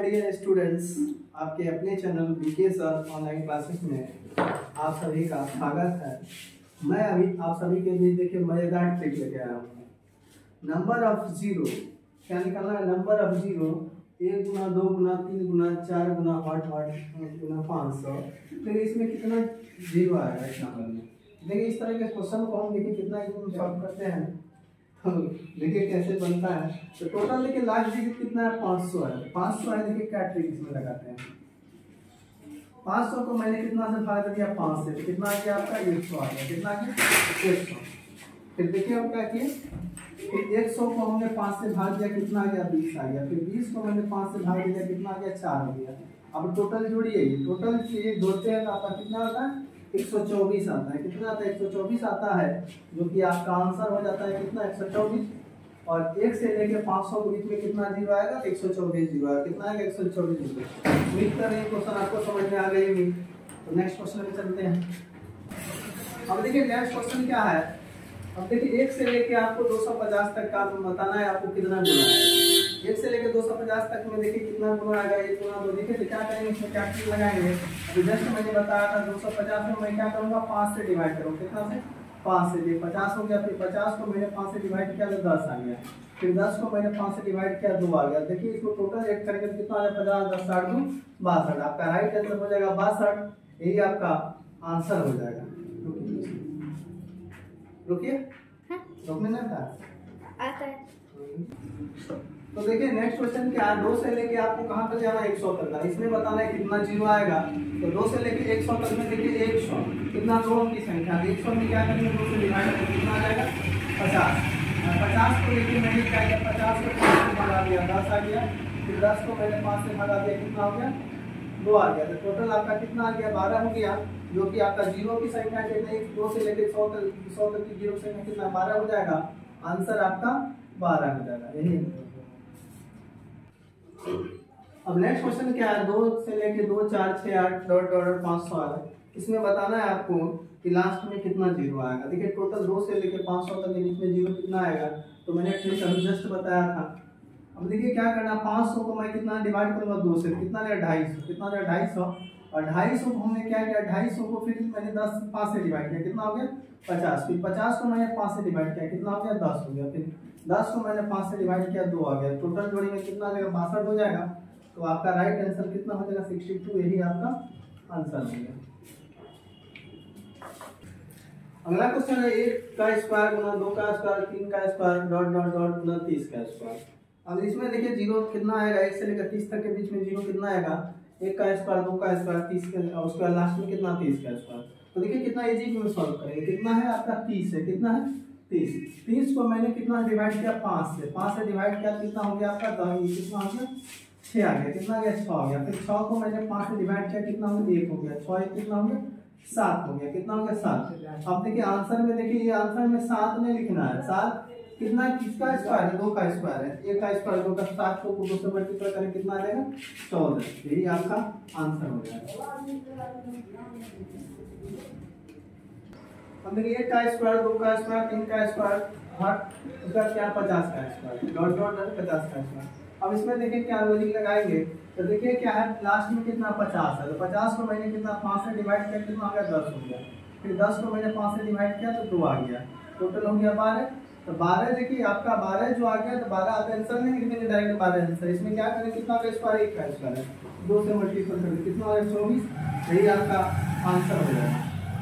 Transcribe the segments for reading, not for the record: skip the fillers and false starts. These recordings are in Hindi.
डियर स्टूडेंट्स, आपके अपने channel BK sir online classes में आप सभी का स्वागत है। मैं अभी आप सभी के बीच देखिए मजेदार ट्रिक लेके आया हूँ। नंबर ऑफ जीरो क्या निकालना है? नंबर ऑफ जीरो 1 गुना 2 गुना 3 गुना 4 गुना हॉट गुना 500। फिर इसमें कितना जीरो आएगा इस नंबर में? देखिए इस तरह के क्वेश्चन को हम देखिए कितना सॉल्व करते हैं। देखिए कैसे बनता है। तो टोटल देखिए लास्ट डिजिट कितना है? 500 है। 500 है, देखिए क्या ट्रिक इसमें लगाते हैं। 500 को मैंने कितना से भाग दिया? 5 से, तो कितना आ गया आपका? 100 आ गया। कितना आ गया? 100। फिर देखिए हम क्या किए, फिर 100 को हमने 5 से भाग दिया, कितना आ गया? 20 आ गया। फिर 20 को मैंने 5 से भाग दिया, कितना आ गया? 4 हो गया। अब टोटल जोड़िए, ये टोटल चीज जोड़ते हैं तो आपका कितना आता है? 124 आता है। कितना आता है? 124 आता है, जो कि आपका आंसर हो जाता है कितना? 124। और 1 से लेके 500 के बीच में कितना जीरो आएगा? 124 जीरो आएगा। कितना आएगा? 124 जीरो। उम्मीद कर रहे हैं क्वेश्चन आपको समझ में आ गई होगी। तो नेक्स्ट क्वेश्चन में चलते हैं। अब देखिए नेक्स्ट क्वेश्चन क्या है। अब देखिए 1 से लेके आपको 250 तक का बताना है, आपको कितना गुना है। 1 से लेके 250 तक में देखिए कितना गुना आएगा? 1 गुना 2। देखिए तो क्या करेंगे, इसमें क्या ट्रिक लगाएंगे। अभी जस्ट मैंने बताया था 250 में मैं क्या करूंगा? 5 से डिवाइड करूंगा। कितना से? 5 से। ये 50 हो गया। फिर 50 को मैंने 5 से डिवाइड किया तो 10 आ गया। फिर 10 को मैंने 5 से डिवाइड किया 2 आ गया। देखिए इसको टोटल ऐड करके कितना आ जाए? 50 10 60 2 62। आपका राइट आंसर हो जाएगा 62। यही आपका आंसर हो जाएगा। रुकिए, रोकने ना था आता है। तो देखिए नेक्स्ट क्वेश्चन क्या है। 2 से लेके आपको कहां तक जाना है? 100 तक का। इसमें बताना है कितना जीरो आएगा। तो 2 से लेके 100 तक में देखिए 100 कितना? 2 अंक की संख्या। 100 में क्या करेंगे? 2 से डिवाइड करके कितना आ जाएगा? 50। 50 को देखिए मैंने क्या किया? 50 को 5 से भगा दिया, 10 आ गया। फिर 10 को मैंने 5 से भगा दिया, कितना हो गया? 2 आ गया। तो टोटल आपका कितना आ गया? 12 हो गया, जो कि आपका जीरो की संख्या कितनी? 2 से लेकर 100 तक की जीरो संख्या कितना? 12 हो जाएगा। आंसर आपका 12 हो जाएगा। यही अब नेक्स्ट क्वेश्चन क्या है। 2 से लेके 2 4 6 8 डॉट डॉट 500 आ रहा है। इसमें बताना है आपको कि लास्ट में कितना जीरो आएगा। देखिए टोटल 2 से लेके 500 तक के बीच में जीरो कितना आएगा, तो मैंने ट्रिक अभी जस्ट बताया था। अब देखिए क्या करना, 500 को मैं कितना डिवाइड करूंगा? 2 से। कितना लेगा? 250। कितना लेगा? 250। और 250 को हमने क्या किया? 250 को फिर मैंने 10 5 से डिवाइड किया, कितना हो गया? 50। फिर 50 को मैंने 5 से डिवाइड किया, कितना हो गया? 10 हो गया। फिर 10 को मैंने 5 से डिवाइड किया, 2 आ गया। टोटल जोड़ी में कितना आ जाएगा? 62 हो जाएगा। तो आपका राइट आंसर कितना हो जाएगा? 62। यही आपका आंसर हो गया। अगला क्वेश्चन है 1 का स्क्वायर गुना 2 का स्क्वायर 3 का स्क्वायर डॉट डॉट डॉट गुना 30 का स्क्वायर। अब इसमें देखिए जीरो कितना आएगा? 1 से लेकर 30 तक के बीच में जीरो कितना आएगा? 1 का स्क्वायर 2 का स्क्वायर 30 का, और उसके बाद लास्ट में कितना? 30 का स्क्वायर। तो देखिए कितना इजी में सॉल्व करेंगे। कितना है आपका? 30 है। कितना है? 30। 30 को मैंने कितना डिवाइड किया? 5 से। 5 से डिवाइड किया, कितना हो गया आपका? 10। कितना हो गया? 6 आ गया। कितना गया? 6 आ गया। फिर 6 को मैंने 5 से डिवाइड किया, कितना हो गया? 1 हो गया। 6 कितना हो गया? 7 हो गया। कितना हो गया? 7। अब देखिए आंसर में, देखिए ये आंसर में 7 नहीं लिखना है। 7 कितना? किसका स्क्वायर है? 2 का स्क्वायर है। 1 का स्क्वायर 2 का। 7 को 2 से मल्टीप्लाई करें, कितना आ जाएगा? 14। यही आपका आंसर हो जाएगा। अब देखिए 1 का स्क्वायर 2 का स्क्वायर 3 का स्क्वायर हट उसका क्या? 50 का स्क्वायर डॉट डॉट डॉट 50 का स्क्वायर। अब इसमें देखिए क्या लॉजिक लगाएंगे। तो देखिए क्या है, लास्ट में कितना? 50 है। तो 50 को मैंने कितना? 5 से डिवाइड किया, कितना आ गया? 10 हो गया। फिर 10 को मैंने 5 से डिवाइड किया तो 2 आ गया। टोटल हो गया 12। तो 12 देखिए आपका 12 जो आ गया, तो 12 आप आंसर नहीं लिखेंगे डायरेक्ट 12 आंसर। इसमें क्या करें? कितना का स्क्वायर? 1 का स्क्वायर है। 2 से मल्टीप्लाई करें, कितना आ गया? 24। यही आपका आंसर हो जाएगा।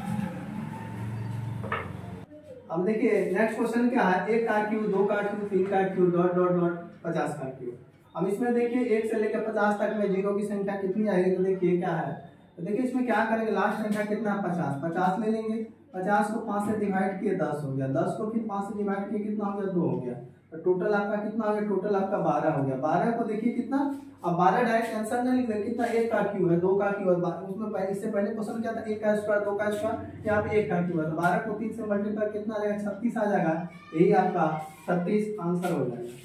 अब देखिए नेक्स्ट क्वेश्चन क्या है। 1 का क्यूब 2 का क्यूब 3 का क्यूब डॉट डॉट डॉट 50 का क्यूब। अब इसमें देखिए 1 से लेकर 50 तक में जीरो की संख्या कितनी आएगी। तो देखिए क्या है, तो देखिए इसमें क्या करेंगे, लास्ट संख्या कितना? 50। 50 ले लेंगे। 50 को 5 से डिवाइड किए 10 हो गया। 10 को फिर 5 से डिवाइड किए, कितना हो गया? 2 हो गया। तो टोटल आपका कितना हो गया? टोटल आपका 12 हो गया। 12 को देखिए कितना, अब 12 डायरेक्ट आंसर नहीं लिख रहे, कितना? 1 का क्यूब है 2 का क्यूब है। उसमें पहले इससे पहले क्वेश्चन क्या था? 1 का स्क्वायर 2 का स्क्वायर, यहाँ पे 1 का क्यूब है। तो 12 को 3 से मल्टीप्लाई कितना आ जाएगा? 36 आ जाएगा। यही आपका 36 आंसर हो जाएगा।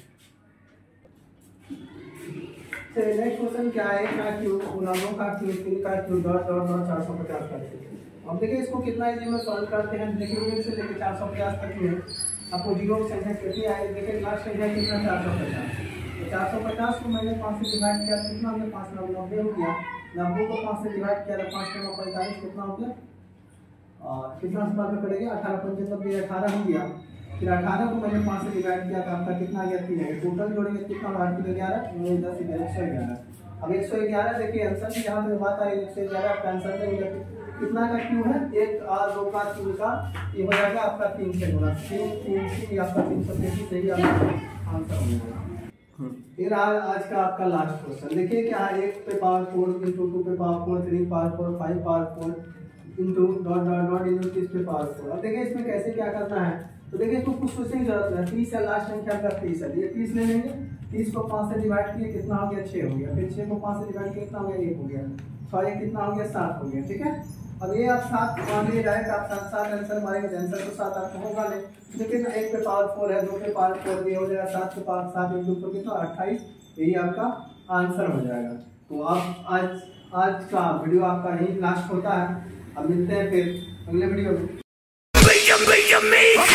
नेक्स्ट क्वेश्चन क्या है। 1 का क्यूब गुना 2 का क्यूब 3 का क्यूब डॉट डॉट डॉट 450 का क्यूब। अब देखिए इसको कितना इजी में सॉल्व करते हैं। देखिए 1 से लेकर 450 तक में आपको जीरो की संख्या कितनी आएगी। देखिए लास्ट संख्या कितना? 450। तो 450 को मैंने 5 से डिवाइड किया कितना हो गया, 5 9 90 हो गया। 90 को 5 से डिवाइड किया तो 5 9 45 कितना हो गया, कितना बार में पड़ेगा, 18 95 18 हो गया। फिर 18 को मैंने 5 से डिवाइड किया तो आपका कितना आ गया 3 है। टोटल जोड़ेंगे कितना 8 3 11 9 10 111। अब 111 देखिए आंसर की जहाँ पे बात आ रही है 111 आपका आंसर देंगे कितना का क्यू है, 1 और 2 का क्यू का ये हो जाएगा आपका 3 से गुना 3 3 3 आपका 333 यही आपका आंसर हो जाएगा। फिर आज का आपका लास्ट क्वेश्चन देखिए क्या है, 1 पे पावर 4 इंटू 2 पे power 4 3 power 4 5 power 4 into dot dot dot into 30 पे पावर 4। अब देखिए इसमें कैसे क्या करना है, तो देखिए इसको कुछ सोचने की जरूरत है। 30 है लास्ट संख्या का 30 है, ये 30 ले लेंगे, 30 को 5 से डिवाइड किए कितना हो गया 6 हो गया। फिर 6 को 5 से डिवाइड किया कितना हो गया 1 हो गया। 6 ये कितना हो गया 7 हो गया। ठीक है, अब ये आप 7 मान लिए डायरेक्ट आप 7 आंसर मारेंगे, आंसर तो 7 आपको होगा नहीं, लेकिन 1 पे पावर 4 है, 2 पे पावर 4 भी हो जाएगा, 7 पे पावर 7 इंटू 4 कितना 28, यही आपका आंसर हो जाएगा। तो आप आज का वीडियो आपका यही लास्ट होता है। अब मिलते हैं फिर अगले वीडियो में।